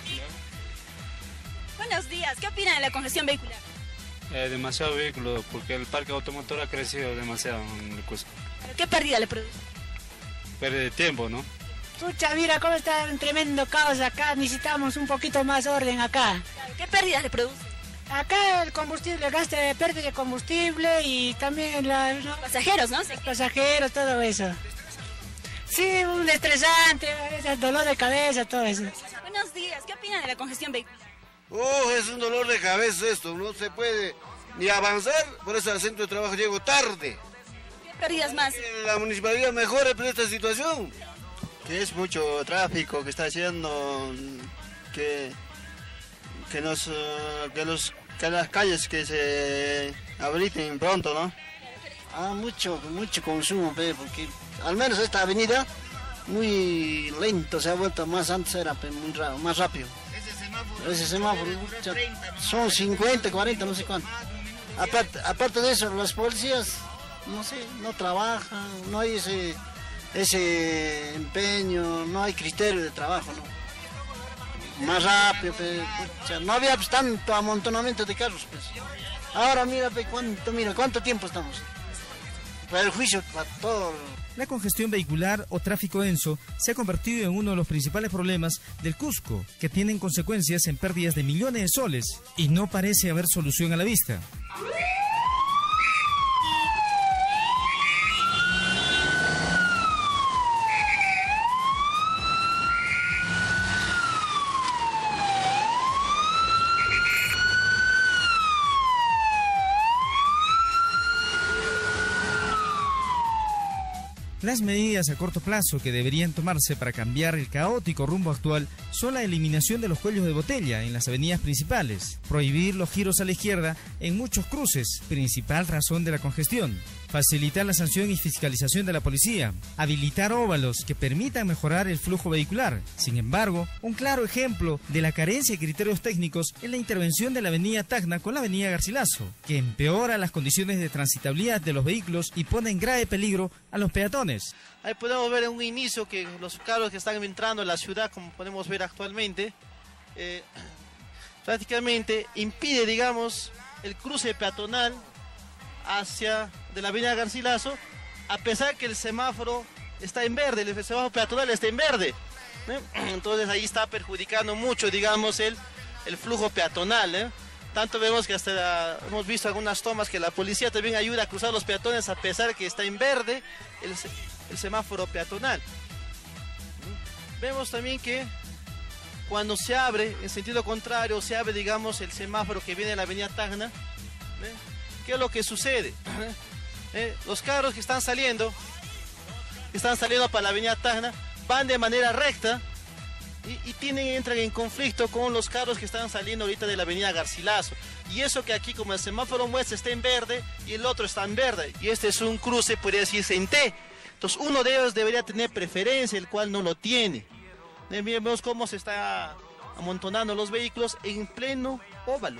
Buenos días, ¿qué opinan de la congestión vehicular? Demasiado vehículo, porque el parque automotor ha crecido demasiado en el Cusco. ¿Pero qué pérdida le produce? Pérdida de tiempo, ¿no? Pucha, mira cómo está un tremendo caos acá, necesitamos un poquito más orden acá. ¿Qué pérdidas le produce? Acá el combustible, el gasto de pérdida de combustible y también los pasajeros, ¿no? Los pasajeros, todo eso. Sí, un estresante, dolor de cabeza, todo eso. Buenos días, ¿qué opinan de la congestión vehicular? Oh, es un dolor de cabeza esto, no se puede ni avanzar, por eso al centro de trabajo llego tarde. ¿Qué pérdidas más? La municipalidad mejore por esta situación. Que es mucho tráfico que está haciendo que las calles que se habiliten pronto, ¿no? Mucho consumo, porque al menos esta avenida muy lento, se ha vuelto más, antes era muy raro, más rápido. Ese semáforo son 50, 40, no sé cuánto. Aparte de eso, las policías, no sé, no trabajan, no hay ese empeño, no hay criterio de trabajo, ¿no? Más rápido, no había pues, tanto amontonamiento de carros, pues. Ahora mira, cuánto tiempo estamos. Para el juicio, para todo. La congestión vehicular o tráfico denso se ha convertido en uno de los principales problemas del Cusco, que tienen consecuencias en pérdidas de millones de soles y no parece haber solución a la vista. Las medidas a corto plazo que deberían tomarse para cambiar el caótico rumbo actual son la eliminación de los cuellos de botella en las avenidas principales, prohibir los giros a la izquierda en muchos cruces, principal razón de la congestión, facilitar la sanción y fiscalización de la policía, habilitar óvalos que permitan mejorar el flujo vehicular. Sin embargo, un claro ejemplo de la carencia de criterios técnicos es la intervención de la avenida Tacna con la avenida Garcilaso, que empeora las condiciones de transitabilidad de los vehículos y pone en grave peligro a los peatones. Ahí podemos ver en un inicio que los carros que están entrando en la ciudad, como podemos ver actualmente, prácticamente impide, digamos, el cruce peatonal de la avenida Garcilaso, a pesar que el semáforo está en verde, el semáforo peatonal está en verde. Entonces ahí está perjudicando mucho, digamos, el flujo peatonal. Tanto vemos que hasta hemos visto algunas tomas que la policía también ayuda a cruzar los peatones a pesar que está en verde el semáforo peatonal. Vemos también que cuando se abre, en sentido contrario, se abre, digamos, el semáforo que viene de la avenida Tacna, ¿qué es lo que sucede? Los carros que están saliendo para la avenida Tacna, van de manera recta y entran en conflicto con los carros que están saliendo ahorita de la avenida Garcilaso. Y eso que aquí, como el semáforo muestra, está en verde y el otro está en verde. Y este es un cruce, podría decirse, en T. Entonces uno de ellos debería tener preferencia, el cual no lo tiene. Vemos cómo se está amontonando los vehículos en pleno óvalo.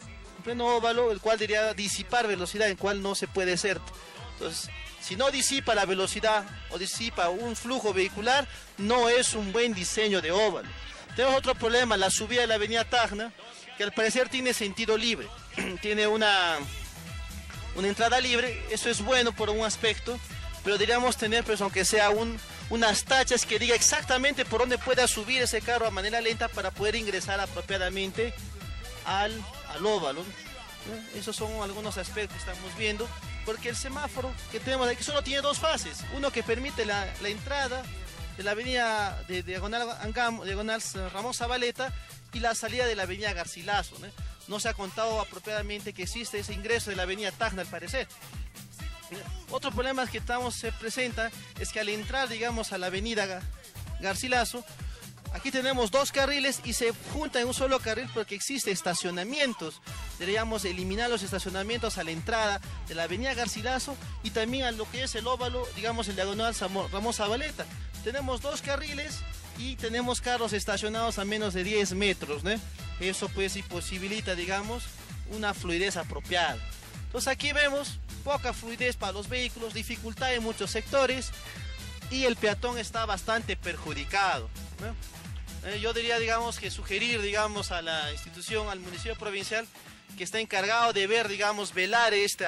El cual debería disipar velocidad, el cual no se puede hacer. Entonces, si no disipa la velocidad o disipa un flujo vehicular, no es un buen diseño de óvalo. Tenemos otro problema, la subida de la avenida Tacna, que al parecer tiene sentido libre. Tiene una entrada libre, eso es bueno por un aspecto, pero deberíamos tener, pues, aunque sea un unas tachas que diga exactamente por dónde pueda subir ese carro a manera lenta para poder ingresar apropiadamente al óvalo. Esos son algunos aspectos que estamos viendo, porque el semáforo que tenemos aquí solo tiene dos fases, uno que permite la entrada de la avenida de diagonal Ramón Zabaleta y la salida de la avenida Garcilaso, ¿no? No se ha contado apropiadamente que existe ese ingreso de la avenida Tacna al parecer. Otro problema que se presenta es que al entrar, digamos, a la avenida Garcilaso, aquí tenemos dos carriles y se juntan en un solo carril porque existen estacionamientos. Deberíamos eliminar los estacionamientos a la entrada de la avenida Garcilaso y también a lo que es el óvalo, digamos, el diagonal Ramón Zabaleta. Tenemos dos carriles y tenemos carros estacionados a menos de 10 metros, ¿no? Eso pues imposibilita, digamos, una fluidez apropiada. Entonces aquí vemos poca fluidez para los vehículos, dificultad en muchos sectores y el peatón está bastante perjudicado, ¿no? Yo diría, digamos, que sugerir, digamos, a la institución, al municipio provincial, que está encargado de ver, digamos, velar este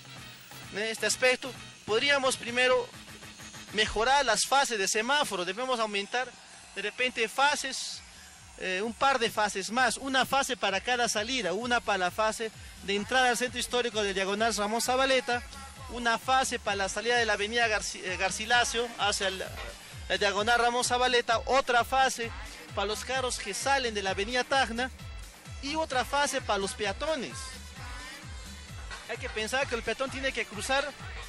aspecto. Podríamos primero mejorar las fases de semáforo, debemos aumentar de repente fases, un par de fases más, una fase para cada salida, una para la fase de entrada al centro histórico de diagonal Ramón Zabaleta, una fase para la salida de la avenida Garcilaso hacia la diagonal Ramón Zabaleta, otra fase para los carros que salen de la avenida Tacna y otra fase para los peatones. Hay que pensar que el peatón tiene que cruzar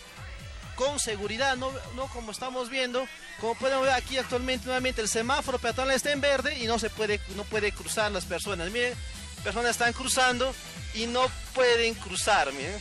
con seguridad, no como estamos viendo, como pueden ver aquí actualmente nuevamente el semáforo peatonal está en verde y no puede cruzar las personas. Miren, personas están cruzando y no pueden cruzar, miren.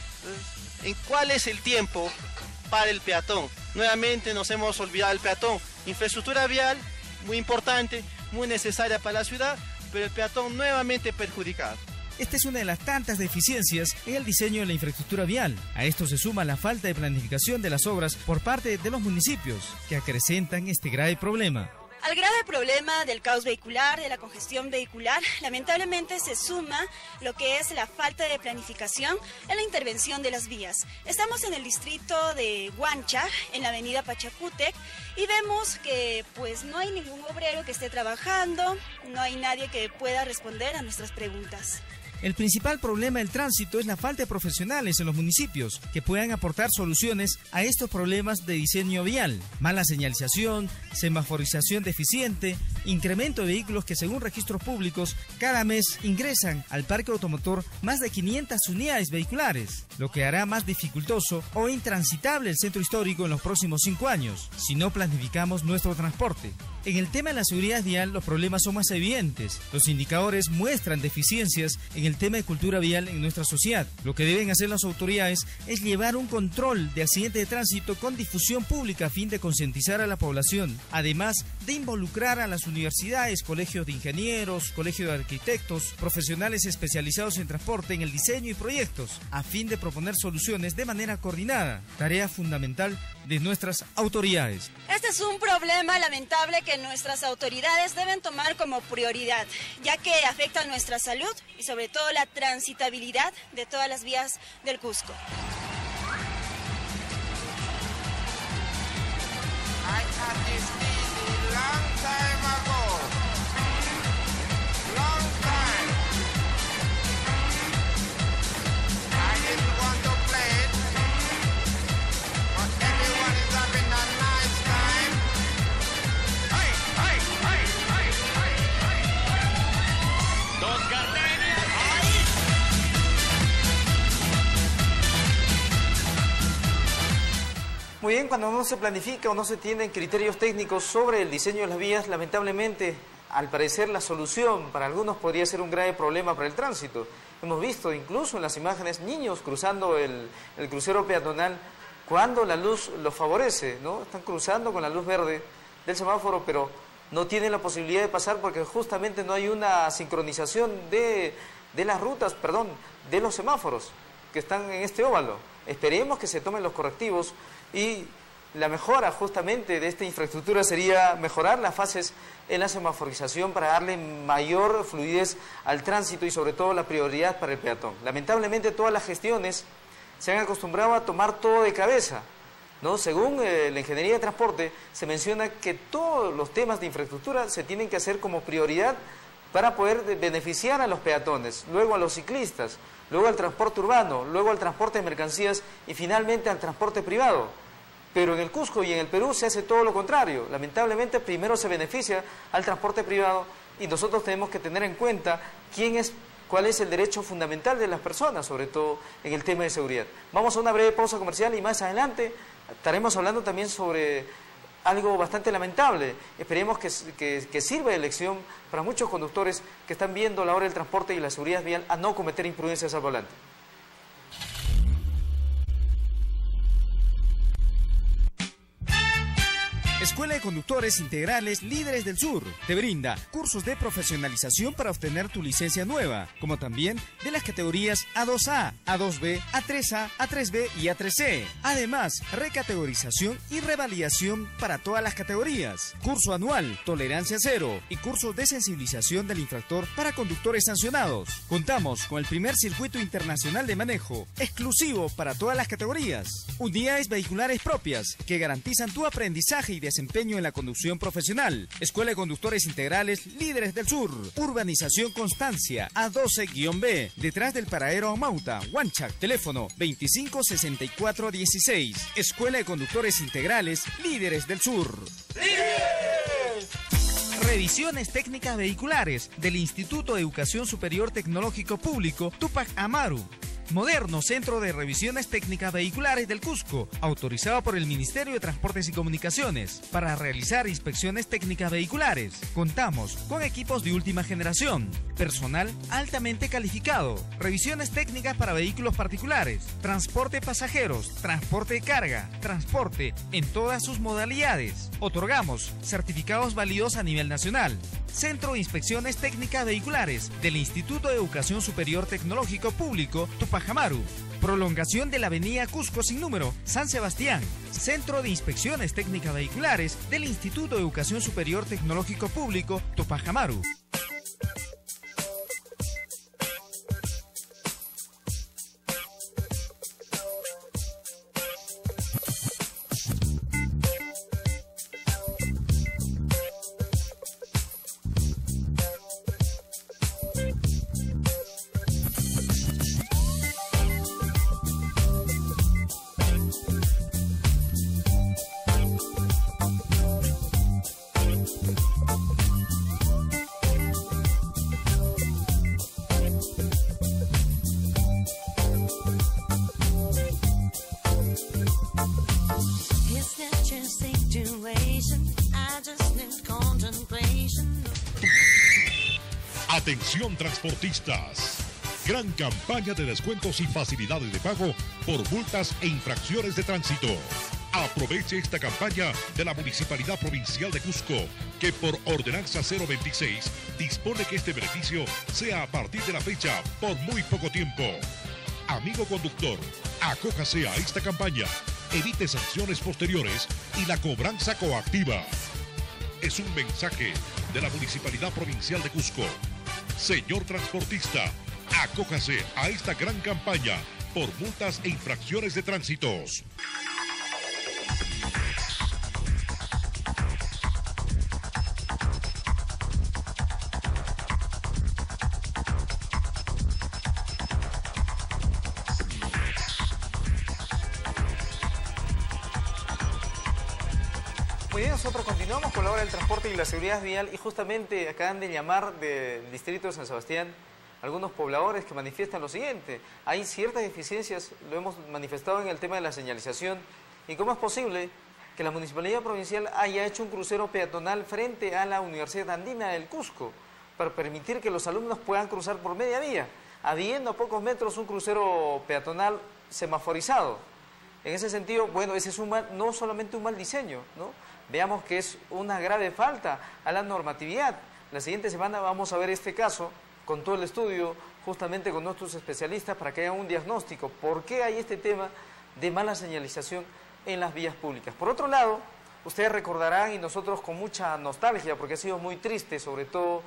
¿En cuál es el tiempo para el peatón? Nuevamente nos hemos olvidado del peatón. Infraestructura vial, muy importante, muy necesaria para la ciudad, pero el peatón nuevamente perjudicado. Esta es una de las tantas deficiencias en el diseño de la infraestructura vial. A esto se suma la falta de planificación de las obras por parte de los municipios, que acrecentan este grave problema. Al grave problema del caos vehicular, de la congestión vehicular, lamentablemente se suma lo que es la falta de planificación en la intervención de las vías. Estamos en el distrito de Huancha, en la avenida Pachacútec, y vemos que pues no hay ningún obrero que esté trabajando, no hay nadie que pueda responder a nuestras preguntas. El principal problema del tránsito es la falta de profesionales en los municipios que puedan aportar soluciones a estos problemas de diseño vial. Mala señalización, semaforización deficiente, incremento de vehículos que según registros públicos cada mes ingresan al parque automotor más de 500 unidades vehiculares, lo que hará más dificultoso o intransitable el centro histórico en los próximos 5 años, si no planificamos nuestro transporte. En el tema de la seguridad vial los problemas son más evidentes. Los indicadores muestran deficiencias en el tema de cultura vial en nuestra sociedad. Lo que deben hacer las autoridades es llevar un control de accidentes de tránsito con difusión pública a fin de concientizar a la población, además de involucrar a las universidades, colegios de ingenieros, colegios de arquitectos, profesionales especializados en transporte en el diseño y proyectos, a fin de proponer soluciones de manera coordinada, tarea fundamental de nuestras autoridades. Este es un problema lamentable que nuestras autoridades deben tomar como prioridad, ya que afecta a nuestra salud y sobre todo la transitabilidad de todas las vías del Cusco. Muy bien, cuando no se planifica o no se tienen criterios técnicos sobre el diseño de las vías, lamentablemente, al parecer la solución para algunos podría ser un grave problema para el tránsito. Hemos visto incluso en las imágenes niños cruzando el crucero peatonal cuando la luz los favorece, ¿no? Están cruzando con la luz verde del semáforo, pero no tienen la posibilidad de pasar porque justamente no hay una sincronización de las rutas, de los semáforos que están en este óvalo. Esperemos que se tomen los correctivos y la mejora justamente de esta infraestructura sería mejorar las fases en la semaforización para darle mayor fluidez al tránsito y sobre todo la prioridad para el peatón. Lamentablemente todas las gestiones se han acostumbrado a tomar todo de cabeza ¿no? Según la Ingeniería de Transporte, se menciona que todos los temas de infraestructura se tienen que hacer como prioridad para poder beneficiar a los peatones, luego a los ciclistas, luego al transporte urbano, luego al transporte de mercancías y finalmente al transporte privado. Pero en el Cusco y en el Perú se hace todo lo contrario. Lamentablemente primero se beneficia al transporte privado y nosotros tenemos que tener en cuenta cuál es el derecho fundamental de las personas, sobre todo en el tema de seguridad. Vamos a una breve pausa comercial y más adelante estaremos hablando también sobre algo bastante lamentable. Esperemos que sirva de lección para muchos conductores que están viendo la hora del transporte y la seguridad vial a no cometer imprudencias al volante. Escuela de Conductores Integrales Líderes del Sur te brinda cursos de profesionalización para obtener tu licencia nueva, como también de las categorías A2A, A2B, A3A, A3B y A3C. Además, recategorización y revalidación para todas las categorías. Curso anual, tolerancia cero y cursos de sensibilización del infractor para conductores sancionados. Contamos con el primer circuito internacional de manejo, exclusivo para todas las categorías. Unidades vehiculares propias que garantizan tu aprendizaje y desempeño en la conducción profesional. Escuela de Conductores Integrales Líderes del Sur. Urbanización Constancia, A12-B, detrás del paradero Amauta, Huanchac. Teléfono 256416. Escuela de Conductores Integrales Líderes del Sur. ¡Líderes! Revisiones técnicas vehiculares del Instituto de Educación Superior Tecnológico Público Tupac Amaru. Moderno Centro de Revisiones Técnicas Vehiculares del Cusco, autorizado por el Ministerio de Transportes y Comunicaciones para realizar inspecciones técnicas vehiculares. Contamos con equipos de última generación, personal altamente calificado, revisiones técnicas para vehículos particulares, transporte de pasajeros, transporte de carga, transporte en todas sus modalidades. Otorgamos certificados válidos a nivel nacional. Centro de Inspecciones Técnicas Vehiculares del Instituto de Educación Superior Tecnológico Público Tupac Amaru. Prolongación de la avenida Cusco sin número, San Sebastián. Centro de Inspecciones Técnicas Vehiculares del Instituto de Educación Superior Tecnológico Público Tupac Amaru. Atención transportistas. Gran campaña de descuentos y facilidades de pago por multas e infracciones de tránsito. Aproveche esta campaña de la Municipalidad Provincial de Cusco, que por Ordenanza 026 dispone que este beneficio sea a partir de la fecha por muy poco tiempo. Amigo conductor, acójase a esta campaña, evite sanciones posteriores y la cobranza coactiva. Es un mensaje de la Municipalidad Provincial de Cusco. Señor transportista, acójase a esta gran campaña por multas e infracciones de tránsitos. Muy bien, nosotros continuamos con la hora del transporte y la seguridad vial y justamente acaban de llamar del distrito de San Sebastián algunos pobladores que manifiestan lo siguiente. Hay ciertas deficiencias, lo hemos manifestado en el tema de la señalización. ¿Y cómo es posible que la Municipalidad Provincial haya hecho un crucero peatonal frente a la Universidad Andina del Cusco para permitir que los alumnos puedan cruzar por media vía, habiendo a pocos metros un crucero peatonal semaforizado? En ese sentido, bueno, ese es no solamente un mal diseño, ¿no? Veamos que es una grave falta a la normatividad. La siguiente semana vamos a ver este caso con todo el estudio, justamente con nuestros especialistas, para que hagan un diagnóstico. ¿Por qué hay este tema de mala señalización en las vías públicas? Por otro lado, ustedes recordarán, y nosotros con mucha nostalgia, porque ha sido muy triste, sobre todo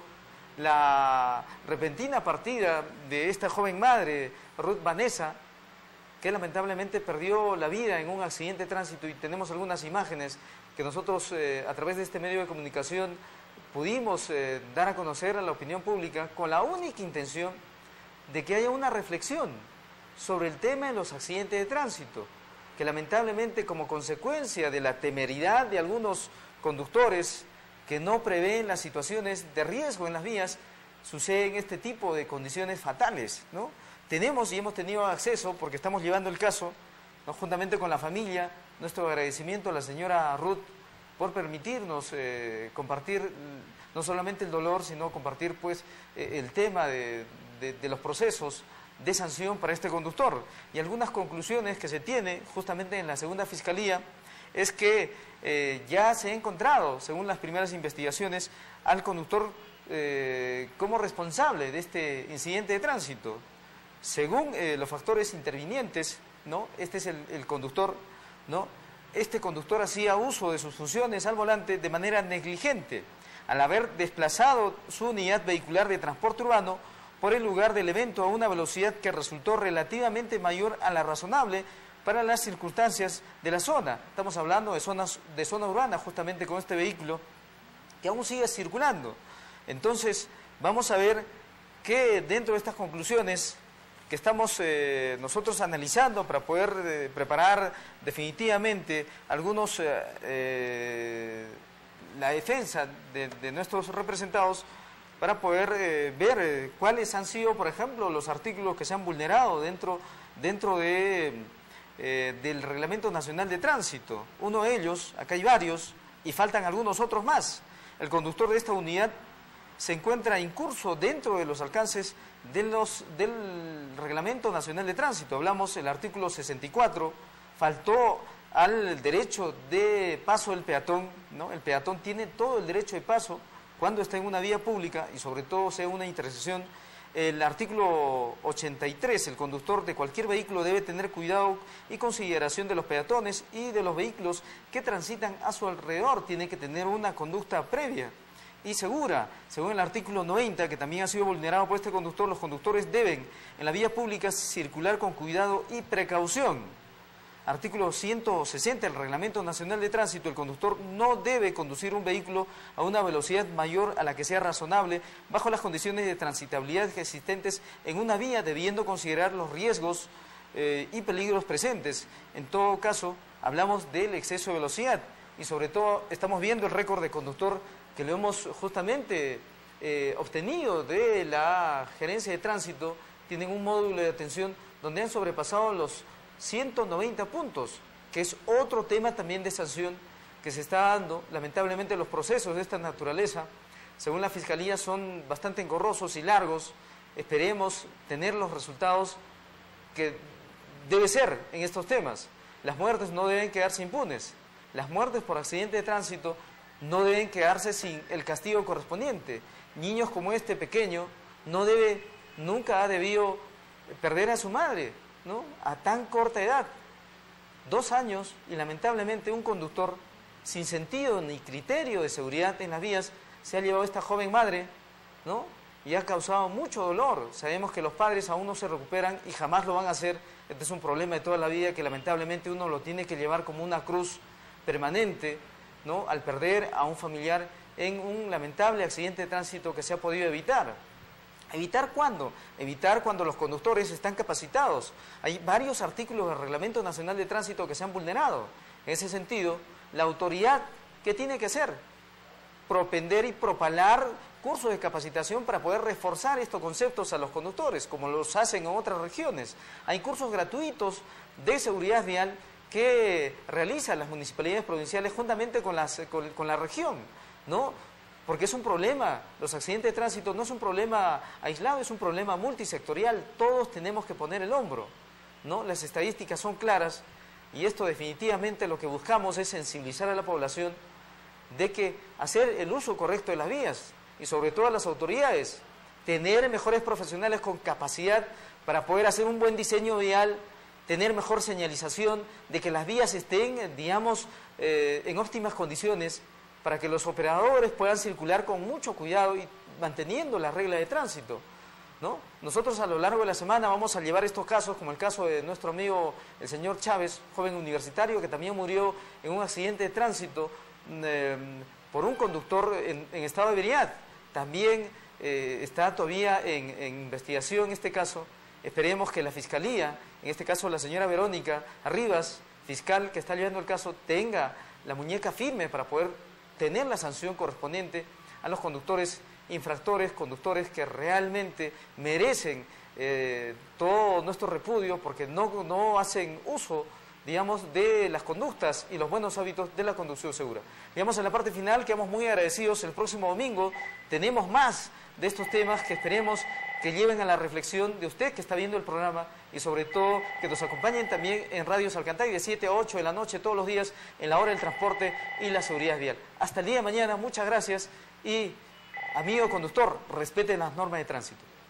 la repentina partida de esta joven madre, Ruth Vanessa, que lamentablemente perdió la vida en un accidente de tránsito, y tenemos algunas imágenes que nosotros a través de este medio de comunicación pudimos dar a conocer a la opinión pública con la única intención de que haya una reflexión sobre el tema de los accidentes de tránsito, que lamentablemente como consecuencia de la temeridad de algunos conductores que no prevén las situaciones de riesgo en las vías, suceden este tipo de condiciones fatales, ¿no? Tenemos y hemos tenido acceso, porque estamos llevando el caso, ¿no?, juntamente con la familia, nuestro agradecimiento a la señora Ruth por permitirnos compartir no solamente el dolor, sino compartir pues el tema de los procesos de sanción para este conductor. Y algunas conclusiones que se tiene justamente en la segunda fiscalía es que ya se ha encontrado, según las primeras investigaciones, al conductor como responsable de este incidente de tránsito. Según los factores intervinientes, ¿no?, este es el conductor, ¿no? Este conductor hacía uso de sus funciones al volante de manera negligente, al haber desplazado su unidad vehicular de transporte urbano por el lugar del evento a una velocidad que resultó relativamente mayor a la razonable para las circunstancias de la zona. Estamos hablando de zona urbana, justamente con este vehículo que aún sigue circulando. Entonces, vamos a ver que dentro de estas conclusiones que estamos nosotros analizando para poder preparar definitivamente algunos la defensa de nuestros representados, para poder ver cuáles han sido, por ejemplo, los artículos que se han vulnerado dentro del Reglamento Nacional de Tránsito. Uno de ellos, acá hay varios, y faltan algunos otros más. El conductor de esta unidad se encuentra incurso dentro de los alcances del Reglamento Nacional de Tránsito. Hablamos del artículo 64, faltó al derecho de paso del peatón, ¿no? El peatón tiene todo el derecho de paso cuando está en una vía pública y sobre todo sea una intersección. El artículo 83, el conductor de cualquier vehículo debe tener cuidado y consideración de los peatones y de los vehículos que transitan a su alrededor. Tiene que tener una conducta previa y segura. Según el artículo 90, que también ha sido vulnerado por este conductor, los conductores deben en la vía pública circular con cuidado y precaución. Artículo 160 del Reglamento Nacional de Tránsito, el conductor no debe conducir un vehículo a una velocidad mayor a la que sea razonable bajo las condiciones de transitabilidad existentes en una vía, debiendo considerar los riesgos y peligros presentes. En todo caso, hablamos del exceso de velocidad y sobre todo estamos viendo el récord de conductor que lo hemos justamente obtenido de la Gerencia de Tránsito. Tienen un módulo de atención donde han sobrepasado los 190 puntos, que es otro tema también de sanción que se está dando. Lamentablemente los procesos de esta naturaleza, según la Fiscalía, son bastante engorrosos y largos. Esperemos tener los resultados que debe ser en estos temas. Las muertes no deben quedarse impunes. Las muertes por accidente de tránsito no deben quedarse sin el castigo correspondiente. Niños como este pequeño nunca ha debido perder a su madre, ¿no?, a tan corta edad, 2 años, y lamentablemente un conductor sin sentido ni criterio de seguridad en las vías se ha llevado a esta joven madre, ¿no?, y ha causado mucho dolor. Sabemos que los padres aún no se recuperan y jamás lo van a hacer. Este es un problema de toda la vida que lamentablemente uno lo tiene que llevar como una cruz permanente, ¿no?, al perder a un familiar en un lamentable accidente de tránsito que se ha podido evitar. ¿Evitar cuándo? Evitar cuando los conductores están capacitados. Hay varios artículos del Reglamento Nacional de Tránsito que se han vulnerado. En ese sentido, la autoridad, ¿qué tiene que hacer? Propender y propalar cursos de capacitación para poder reforzar estos conceptos a los conductores, como los hacen en otras regiones. Hay cursos gratuitos de seguridad vial que realizan las municipalidades provinciales juntamente con la región, ¿no? Porque es un problema, los accidentes de tránsito no es un problema aislado, es un problema multisectorial. Todos tenemos que poner el hombro, ¿no? Las estadísticas son claras y esto definitivamente lo que buscamos es sensibilizar a la población de que hacer el uso correcto de las vías y sobre todo a las autoridades, tener mejores profesionales con capacidad para poder hacer un buen diseño vial, tener mejor señalización, de que las vías estén, digamos, en óptimas condiciones, para que los operadores puedan circular con mucho cuidado y manteniendo la regla de tránsito. ¿no? Nosotros a lo largo de la semana vamos a llevar estos casos, como el caso de nuestro amigo el señor Chávez, joven universitario que también murió en un accidente de tránsito por un conductor en estado de ebriedad. También está todavía en investigación este caso. Esperemos que la Fiscalía, en este caso la señora Verónica Arribas, fiscal que está llevando el caso, tenga la muñeca firme para poder tener la sanción correspondiente a los conductores infractores, conductores que realmente merecen todo nuestro repudio porque no hacen uso, digamos, de las conductas y los buenos hábitos de la conducción segura. Digamos, en la parte final quedamos muy agradecidos. El próximo domingo tenemos más de estos temas que esperemos que lleven a la reflexión de usted que está viendo el programa y sobre todo que nos acompañen también en Radio Salcantay de 7 a 8 de la noche todos los días en la hora del transporte y la seguridad vial. Hasta el día de mañana, muchas gracias y amigo conductor, respete las normas de tránsito.